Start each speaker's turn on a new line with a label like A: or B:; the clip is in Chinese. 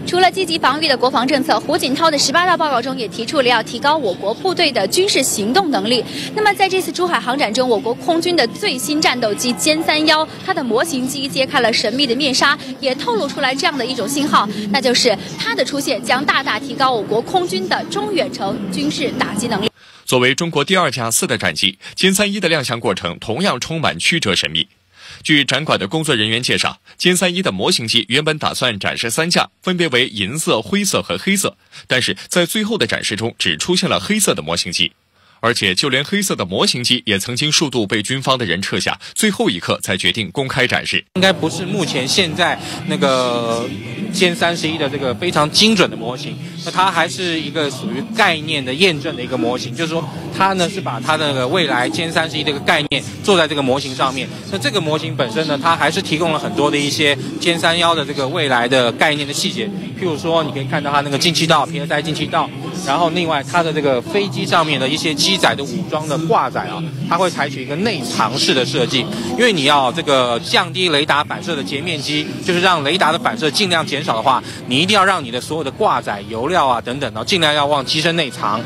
A: 除了积极防御的国防政策，胡锦涛的18大报告中也提出了要提高我国部队的军事行动能力。那么在这次珠海航展中，我国空军的最新战斗机歼3-1，它的模型机揭开了神秘的面纱，也透露出来这样的一种信号，那就是它的出现将大大提高我国空军的中远程军事打击能力。
B: 作为中国第2架4的战机，歼3-1的亮相过程同样充满曲折神秘。据展馆的工作人员介绍，歼3-1的模型机原本打算展示3架，分别为银色、灰色和黑色，但是在最后的展示中只出现了黑色的模型机。而且就连黑色的模型机也曾经数度被军方的人撤下，最后一刻才决定公开展示。
C: 应该不是目前现在那个歼31的这个非常精准的模型，那它还是一个属于概念的验证的一个模型，就是说它呢是把它的未来歼31的一个概念做在这个模型上面。那这个模型本身呢，它还是提供了很多的一些歼3-1的这个未来的概念的细节，譬如说你可以看到它那个进气道、PSI 进气道，然后另外它的这个飞机上面的一些机载的武装的挂载啊，它会采取一个内藏式的设计，因为你要这个降低雷达反射的截面积，就是让雷达的反射尽量减少的话，你一定要让你的所有的挂载、油料啊等等尽量要往机身内藏。